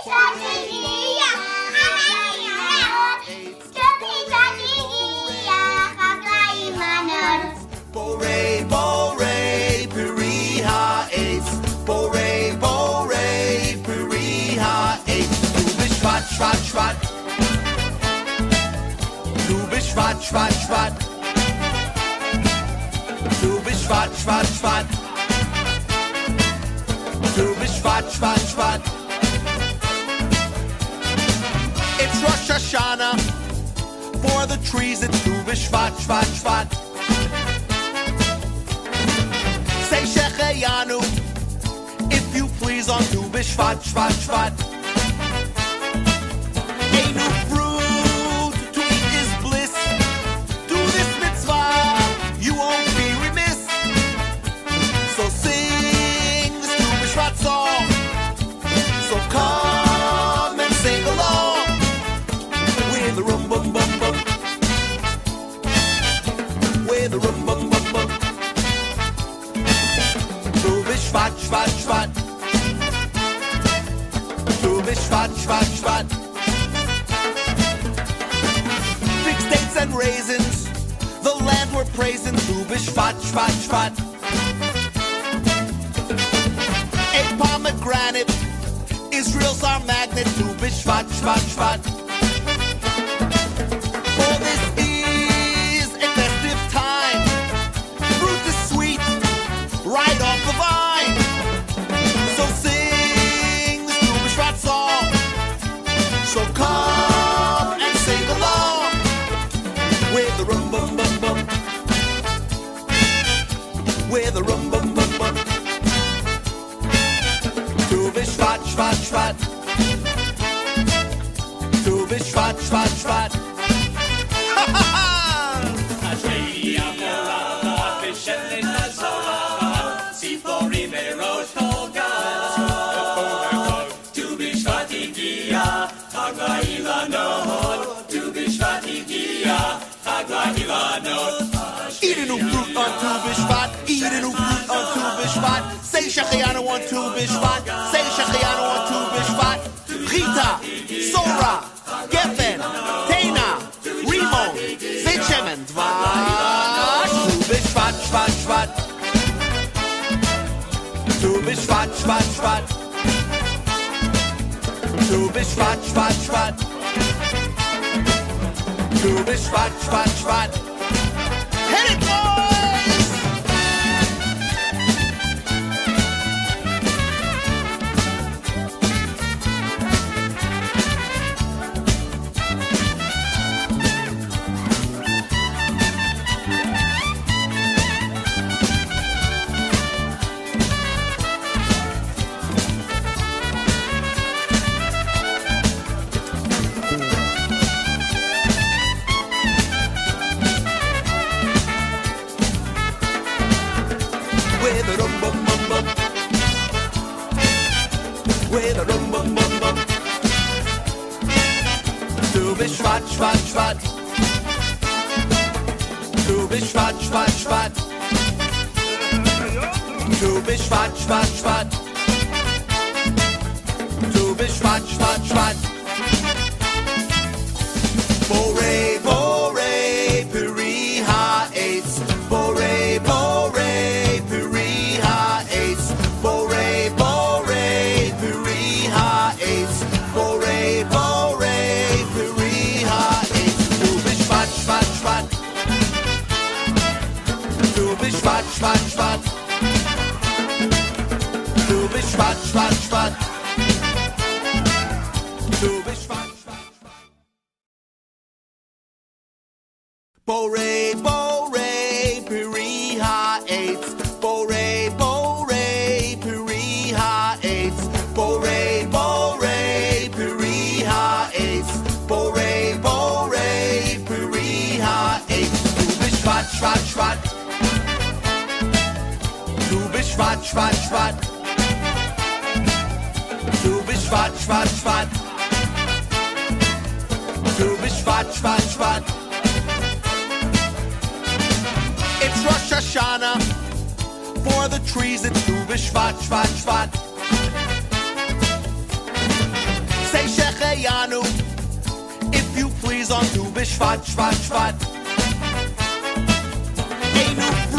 Borei, borei, piri ha'etz. Borei, borei, piri ha'etz. Tu b'shvat, shvat, shvat. Tu b'shvat, shvat, shvat. Tu b'shvat, shvat, shvat. Tu b'shvat, shvat, shvat. It's Rosh Hashanah. For the trees, it's Tu b'shvat, shvat, shvat. Say Shechayanu, if you please, on Tu b'shvat, shvat, shvat. Ain't no fruit to eat is bliss. Do this mitzvah, you won't be remiss. So sing this Tu b'shvat song. So come and sing along with the rum bum bum bum. With the rum bum bum bum. Tu b'shvat, shvat, shvat. Tu b'shvat, shvat, shvat. Fixed dates and raisins, the land we're praising. Tu b'shvat, shvat, shvat. A pomegranate, Israel's our magnet. Tu b'shvat, shvat, shvat. For this is a festive time. Fruit is sweet, right off the vine. So sing this Tu b'shvat song. So come and sing along with the rum bum bum bum. With the rum bum bum bum. Tu b'shvat, shvat, shvat. Tu b'shvat, shvat, shvat. Ha ha ha! Eat a new fruit on Tu b'shvat. Eat a new fruit on Tu b'shvat. Say Shechayanu on Tu b'shvat. Say Shechayanu on Tu b'shvat. Chita, Sora, Geffen, Tena, Rimon, Zetshemen, Dvash. Tu b'shvat, shvat, shvat. Tu b'shvat, shvat, shvat. Tu b'shvat, shvat, shvat. Tu b'shvat, shvat, shvat. Hit it, boys! With a rum bum bum bum. With a rum bum bum bum. Tu b'shvat, shvat, shvat. Tu b'shvat, shvat, shvat. Tu b'shvat, shvat, shvat. Tu b'shvat, shvat, shvat. Borei, borei, piri ha'etz. Borei, borei, piri ha'etz. Borei, borei, piri ha'etz. Borei, borei, piri ha'etz. Tu b'shvat, shvat, shvat. Tu b'shvat, shvat, shvat. Tu b'shvat, shvat, shvat. Tu b'shvat, shvat, shvat. Borei, borei, piri ha'etz. Borei, borei, piri ha'etz. Borei, borei, piri ha'etz. Borei, borei, piri ha'etz. Tu b'shvat, shvat, shvat. Tu b'shvat, shvat, shvat. Tu b'shvat, shvat, shvat. Tu b'shvat, shvat, shvat. It's Rosh Hashanah. For the trees, it's Tu b'shvat, shvat, shvat. Dayanu. If you please on Tu B'Shvat, Shvat, Shvat. Einu